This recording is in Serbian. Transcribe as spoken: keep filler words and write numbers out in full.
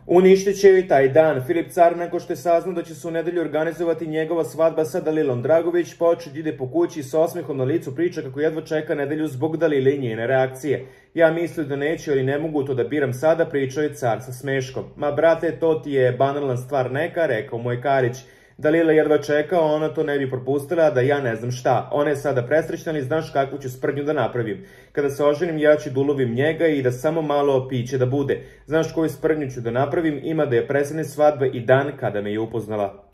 Uništit će joj taj dan. Filip Car, nakon što je saznao da će se u nedelju organizovati njegova svadba sa Dalilom Dragović, počeo da ide po kući sa osmehom na licu, priča kako jedva čeka nedelju zbog Dalile i njene reakcije. Ja mislio da neću, ali ne mogu to da biram sada, pričao je Car sa smeškom. Ma brate, to ti je banalna stvar neka, rekao mu je Karić. Dalila jedva čeka, ona to ne bi propustila, da ja ne znam šta. Ona je sada presrećna, ali znaš kakvu ću sprdnju da napravim. Kada se oženim, ja ću da ulovim njega i da samo malo piće da bude. Znaš koju sprdnju ću da napravim, ima da je presene svadbe i dan kada me je upoznala.